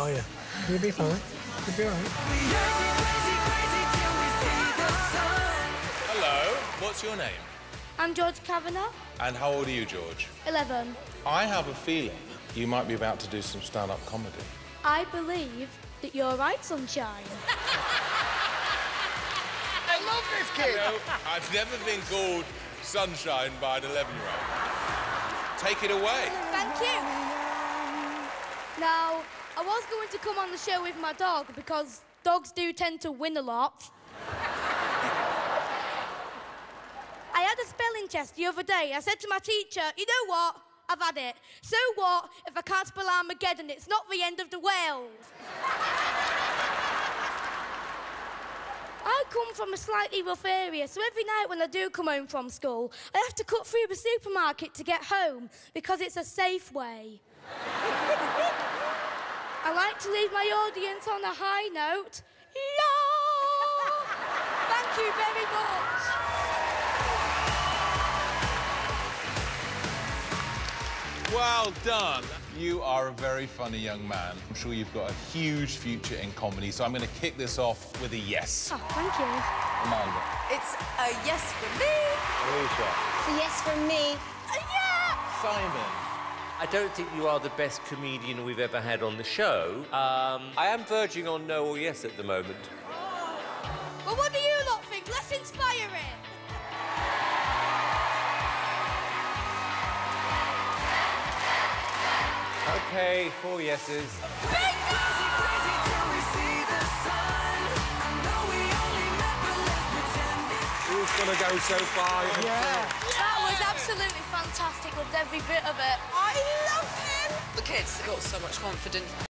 are you? You'll be fine. You'll be all right. Hello, what's your name? I'm George Kavanagh. And how old are you, George? 11. I have a feeling you might be about to do some stand-up comedy. I believe that you're right, Sunshine. I love this kid! No, I've never been called Sunshine by an 11-year-old. Take it away. Thank you. Now, I was going to come on the show with my dog because dogs do tend to win a lot. I had a spelling test the other day. I said to my teacher, you know what? I've had it. So what if I can't spell Armageddon? It's not the end of the world. I come from a slightly rough area, so every night when I do come home from school, I have to cut through the supermarket to get home because it's a safe way. I like to leave my audience on a high note. Yeah! Thank you very much. Well done. You are a very funny young man. I'm sure you've got a huge future in comedy, so I'm going to kick this off with a yes. Oh, thank you. Amanda. It's a yes for me. Alicia. It's a yes from me. Yeah! Simon. I don't think you are the best comedian we've ever had on the show. I am verging on no or yes at the moment. Well, what do you lot think? Let's inspire it. OK, 4 yeses. Who's going to go so far? Yeah. That was absolutely fantastic. Loved every bit of it. I love him. The kid's got so much confidence.